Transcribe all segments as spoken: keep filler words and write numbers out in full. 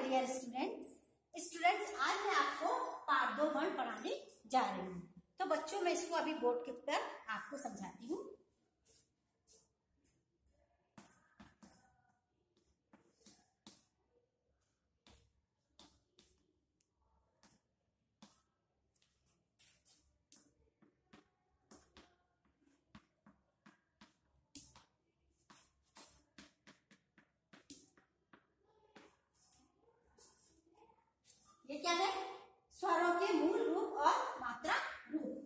Dear students students आज मैं आपको पार्ट दो वर्ण पढ़ाने जा रही हूँ। तो बच्चों मैं इसको अभी बोर्ड के ऊपर आपको समझाती हूँ। ये क्या है? स्वरों के मूल रूप और मात्रा रूप।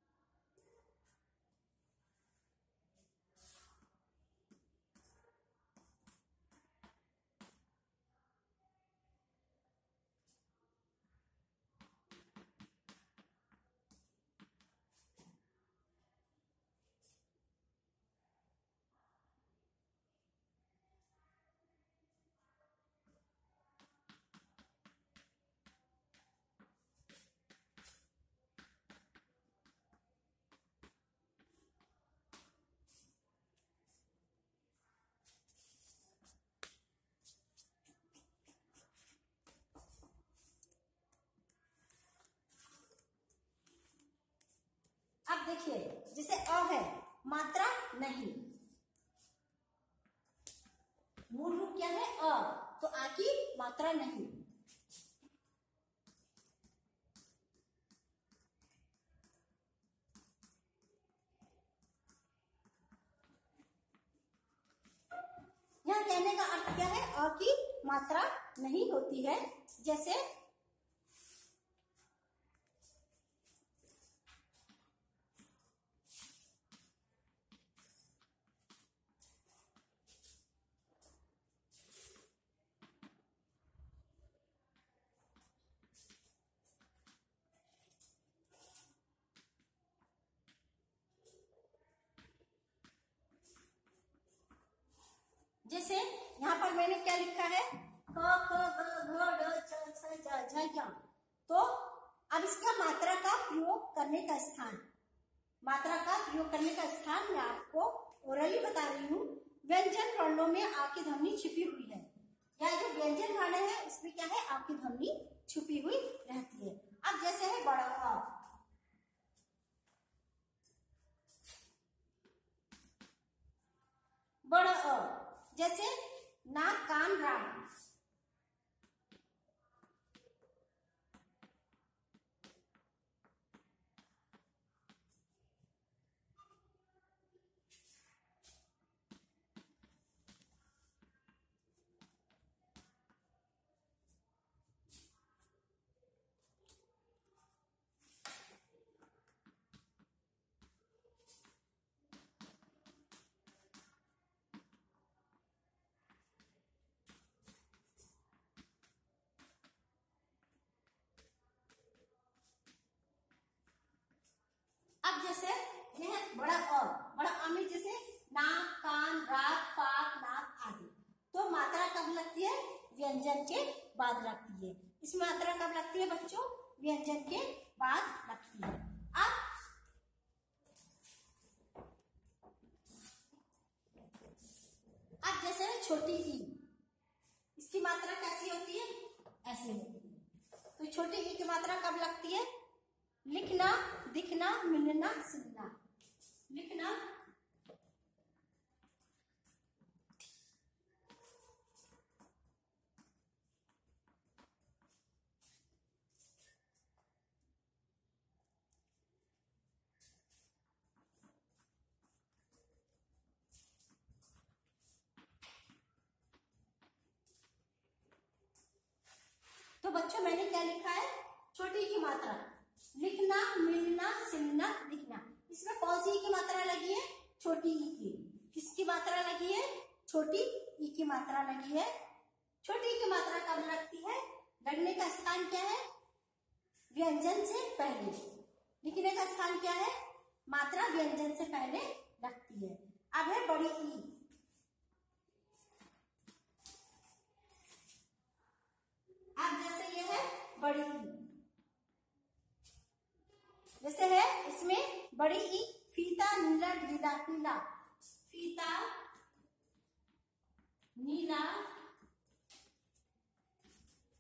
अब देखिए जैसे अ है, मात्रा नहीं, मूल रूप क्या है? अ, तो आ की मात्रा नहीं। यह कहने का अर्थ क्या है? अ की मात्रा नहीं होती है। जैसे जैसे यहाँ पर मैंने क्या लिखा है? क ख ग घ ढ छ छ ज झ ञ। तो अब इसका मात्रा का प्रयोग करने का स्थान, मात्रा का प्रयोग करने का स्थान मैं आपको ओरली बता रही हूँ। व्यंजन वर्णों में आ की ध्वनि छिपी हुई है। या जो व्यंजन वर्ण है इसमें क्या है? आ की ध्वनि छुपी हुई रहती है। अब जैसे है बड़ा अ, बड़ा अ, जैसे नाक कान रान। अब जैसे यह बड़ा अ, बड़ा अ में जैसे नाक कान रात पाक नाक आदि। तो मात्रा कब लगती है? व्यंजन के बाद लगती है। इसमें मात्रा कब लगती है बच्चों? व्यंजन के बाद लगती है। अब अब जैसे छोटी ई, इसकी मात्रा कैसी होती है? ऐसी होती है। तो छोटी ई की मात्रा कब लगती है? लिखना दिखना मिलना सुनना। लिखना तो बच्चों मैंने क्या लिखा है? छोटी की मात्रा लिखना मिलना सुनना दिखना। इसमें कौन सी ई की मात्रा लगी है? छोटी ई की। किसकी मात्रा लगी है? छोटी ई की मात्रा लगी है। छोटी ई की मात्रा कब लगती है? लगने का स्थान क्या है? व्यंजन से पहले। लिखने का स्थान क्या है? मात्रा व्यंजन से पहले लगती है। अब है बड़ी ई। अब जैसे ये है बड़ी ई, जैसे है इसमें बड़ी ई फीता नीला ढीला पीला। फीता नीला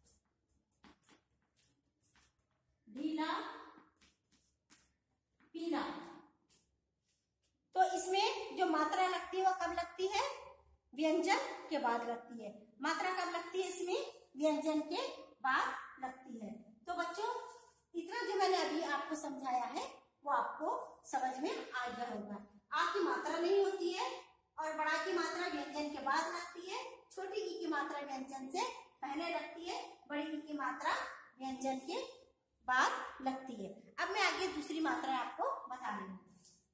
के बाद लगती है। मात्रा कब लगती है इसमें? व्यंजन के बाद लगती है। तो बच्चों इतना जो मैंने अभी आपको समझाया है वो आपको समझ में आ गया होगा। आ की मात्रा नहीं होती है और बड़ा की मात्रा व्यंजन के बाद लगती है, छोटी ई की मात्रा व्यंजन से पहले लगती है, बड़ी ई की मात्रा व्यंजन के बाद लगती है। अब मैं आगे दूसरी मात्रा आपको बता रही हूँ।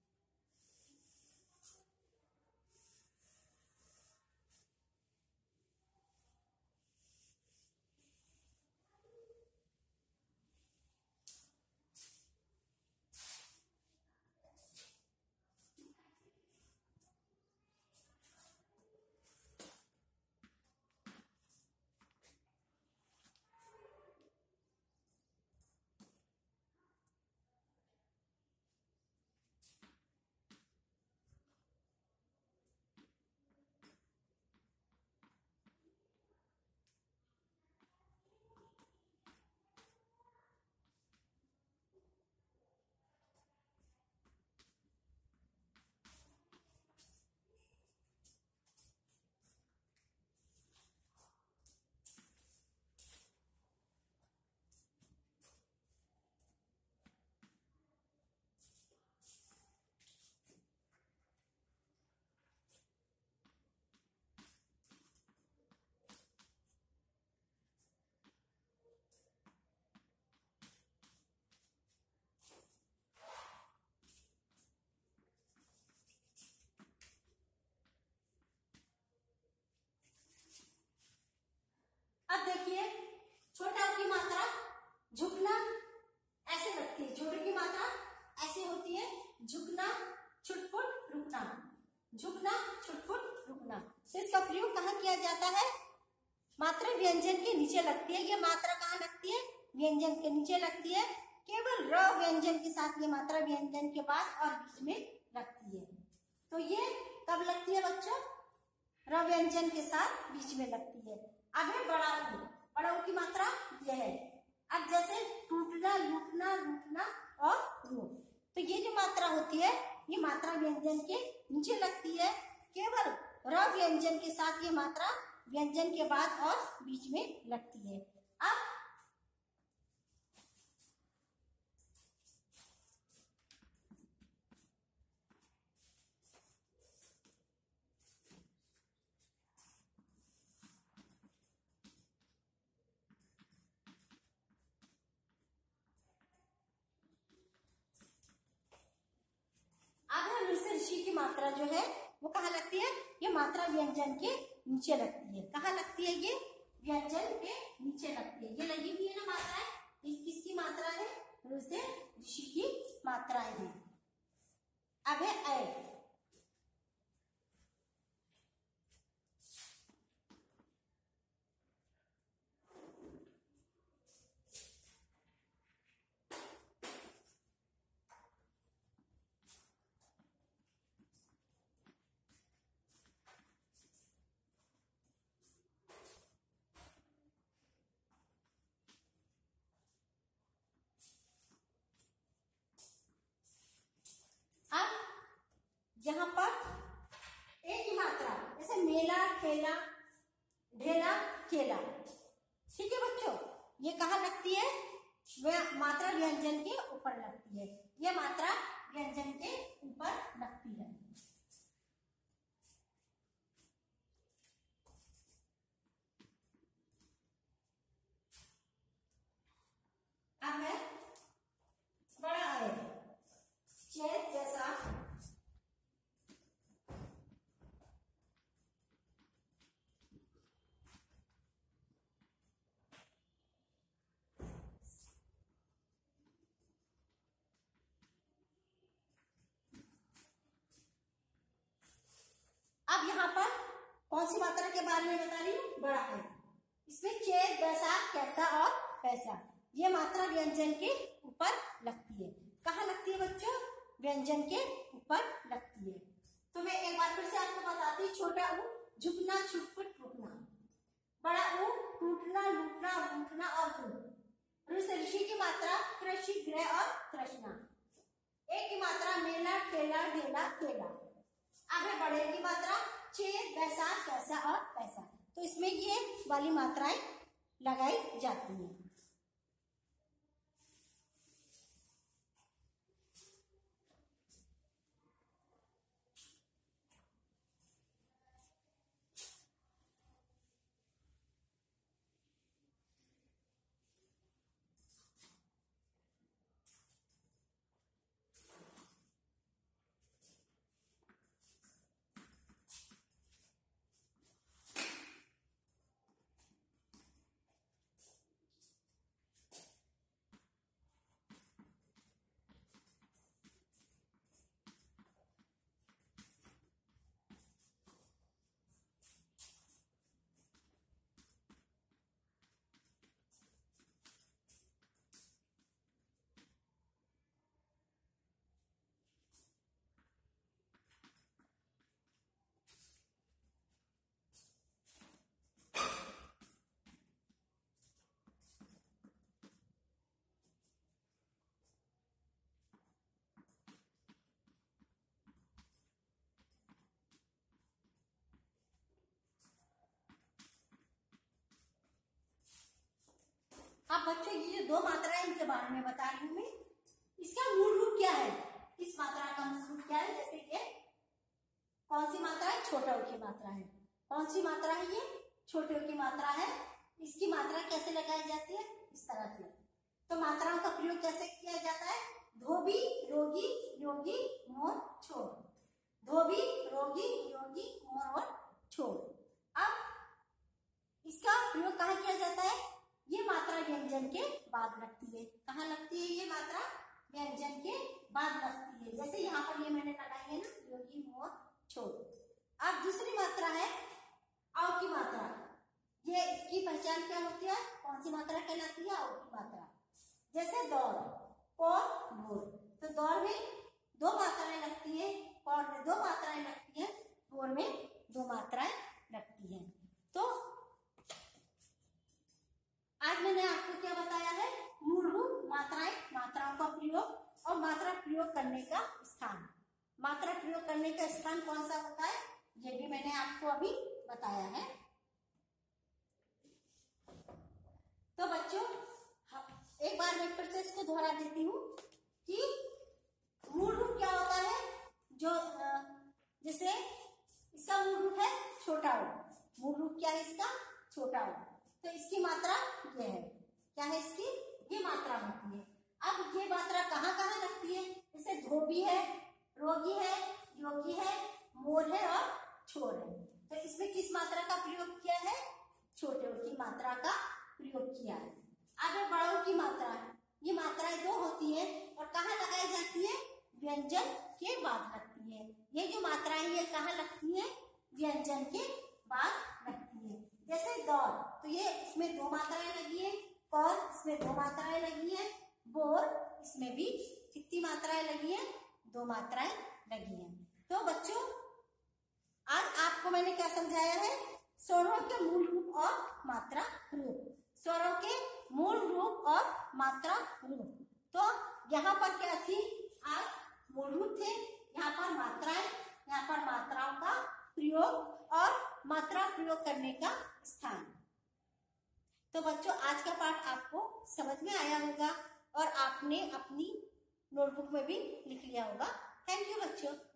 अब देखिए छोटा की मात्रा झुकना ऐसे लगती है, छोटे की मात्रा ऐसे होती है, झुकना छुटपुट रुकना, झुकना छुटपुट रुकना। तो इसका प्रयोग कहाँ किया जाता है? मात्रा व्यंजन के नीचे लगती है। ये मात्रा कहाँ लगती है? व्यंजन के नीचे लगती है। केवल र व्यंजन के साथ ये मात्रा व्यंजन के बाद और बीच में लगती है। तो ये कब लगती है बच्चों? र व्यंजन के साथ बीच में लगती है। अब है बड़ा ऊ। बड़ा ऊ की मात्रा यह है। अब जैसे टूटना, लूटना, रूठना और रू, तो ये जो मात्रा होती है ये मात्रा व्यंजन के नीचे लगती है। केवल र व्यंजन के साथ ये मात्रा व्यंजन के बाद और बीच में लगती है। अब ऋषि की मात्रा जो है वो कहाँ लगती है? ये मात्रा व्यंजन के नीचे लगती है। कहाँ लगती है? ये व्यंजन के नीचे लगती है। ये लगी हुई है ना मात्राएं, ये किसकी मात्रा है? ऋषि की मात्राएं हैं। अब है ऐ। यहाँ पर एक ही मात्रा, जैसे मेला, ठेला, ढेला, केला, ठीक है बच्चों, ये कहाँ लगती है? वह मात्रा व्यंजन के ऊपर लगती है। ये मात्रा व्यंजन के ऊपर लगती है। अब है बड़ा है, चैत जैसा, अब यहाँ पर कौन सी मात्रा के बारे में बता रही हूँ? बड़ा है। इसमें चैत, बैसाख, कैसा और पैसा, ये मात्रा व्यंजन के ऊपर लगती है। कहाँ लगती है बच्चों? व्यंजन के ऊपर लगती है। तो मैं एक बार फिर से आपको बताती हूँ। छोटा ऊ झुकना, छुटपुट, रुकना। बड़ा ऊ टूटना, लूटना, रूठना और रूठ। ऋषि की मात्रा कृषि, गृह और कृष्णा। एक की मात्रा मेला, ठेला, ढेला, केला। अब है बड़े की मात्रा चेत, बैसाख, कैसा और पैसा। तो इसमें ये वाली मात्राएं लगाई जाती हैं। अब बच्चों ये दो मात्राएं इनके बारे में बता रही हूँ मैं। इसका मूल रूप क्या है, इस मात्रा का मूल रूप क्या है? जैसे कि कौन सी मात्रा है? छोटा ऊ की मात्रा है। कौन सी मात्रा है? ये छोटे ऊ की मात्रा है। इसकी मात्रा कैसे लगाई जाती है? इस तरह से। तो मात्राओं का प्रयोग कैसे किया जाता है? धोबी, रोगी, योगी, मोर, छोर। धोबी, रोगी, योगी, मोर और छोर। अब इसका प्रयोग कहाँ किया जाता है? ये मात्रा व्यंजन के बाद लगती है। कहाँ लगती है ये मात्रा? व्यंजन के बाद लगती है। जैसे यहाँ पर ये मैंने लगाई है ना, योगी, मोर, छोर। अब दूसरी मात्रा है औ की मात्रा। ये इसकी पहचान क्या होती है? कौन सी मात्रा कहलाती है? औ की मात्रा। जैसे दौड़, कौर, भोर। तो दौड़ में दो मात्राएं लगती है, कौर में दो मात्राएं लगती है, भोर में दो मात्राएं लगती है। तो आज मैंने आपको क्या बताया है? मूलभूत मात्राएं, मात्राओं का प्रयोग और मात्रा प्रयोग करने का स्थान। मात्रा प्रयोग करने का स्थान कौन सा होता है, ये भी मैंने आपको अभी बताया है। तो बच्चों एक बार मैं फिर से इसको दोहरा देती हूँ कि मूल रूप क्या होता है। जो जैसे इसका मूल रूप है छोटा ऊ। मूल रूप क्या है इसका? छोटा ऊ। तो इसकी मात्रा ये है। क्या है इसकी? ये मात्रा होती है। अब ये मात्रा कहाँ कहाँ लगती है? जैसे धोबी है, रोगी है, योगी है, मोर है और छोर है। तो इसमें किस मात्रा का प्रयोग किया है? छोटे ऊ की मात्रा का प्रयोग किया है। अब ये बड़ा ऊ की मात्रा है। ये मात्राएं दो होती है और कहाँ लगाई जाती है? व्यंजन के बाद लगती है। ये जो मात्राएं ये कहाँ लगती है? व्यंजन के बाद लगती है। जैसे दौड़, तो ये इसमें दो मात्राएं लगी है। कौर, इसमें दो मात्राएं लगी है। बोर, इसमें भी कितनी मात्राएं लगी है? दो मात्राएं लगी है। तो बच्चों आज आपको मैंने क्या समझाया है? स्वरों के मूल रूप और मात्रा रूप। स्वरों के मूल रूप और मात्रा रूप। तो यहाँ पर क्या थी? आज मूल रूप थे, यहाँ पर मात्राएं, यहाँ पर मात्राओं का प्रयोग और मात्रा प्रयोग करने का स्थान। तो बच्चों आज का पाठ आपको समझ में आया होगा और आपने अपनी नोटबुक में भी लिख लिया होगा। थैंक यू बच्चों।